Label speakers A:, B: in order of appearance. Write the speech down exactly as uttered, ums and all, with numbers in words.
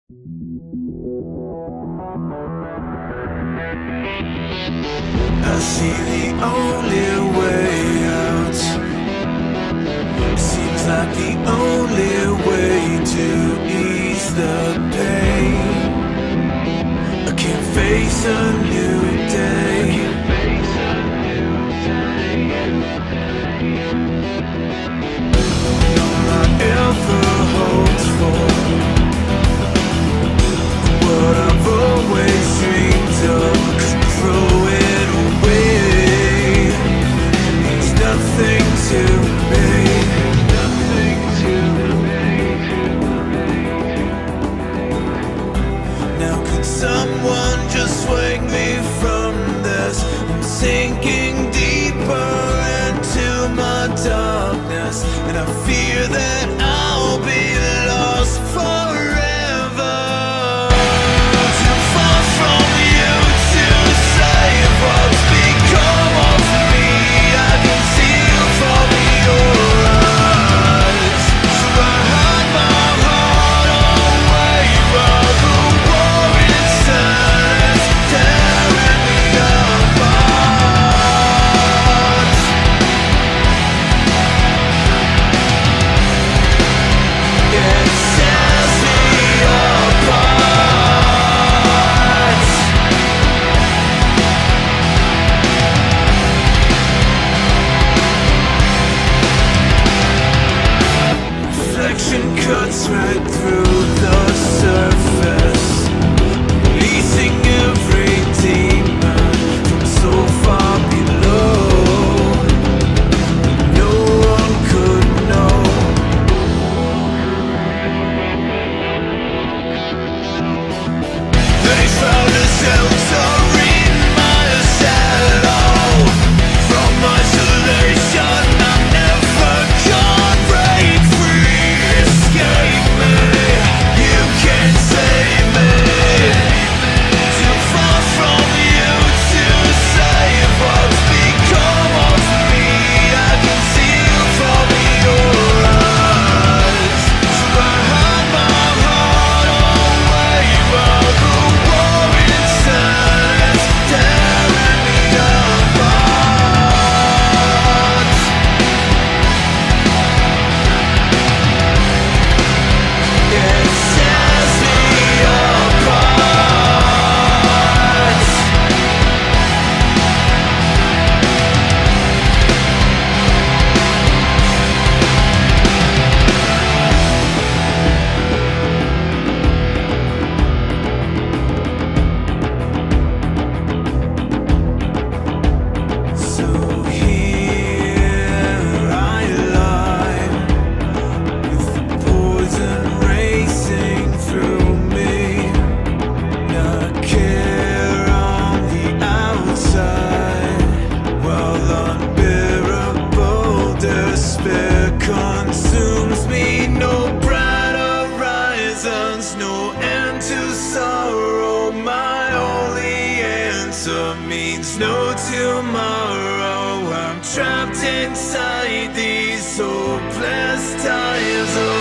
A: I see the only way out. Seems like the only way to ease the pain. I can't face a new day. All I ever hoped for, what I've always dreamed of, could throw it away. Means nothing to me. Nothing to me. Now could someone just wake me from this? I'm sinking deeper into my darkness, and I fear that I'll be lost forever. Too far from you to save what's become of me. I can see from your eyes, so I hide my heart away while the war inside is tearing me apart. It tears me apart. Reflection cuts right through the surface, releasing every demon from so far below. No one could know. They found a shelter in my shadow. From isolation I never can break free. Escape me, you can't save me. Too far from you to save what's become of me. I can see from your eyes, so I hide my heart away while the war inside is tearing me apart. It tears me apart. So here I lie, with the poison racing through me. Not care on the outside, while unbearable despair consumes me. No bright horizons, no end to sorrow. My only answer means no tomorrow. I'm trapped inside these hopeless times.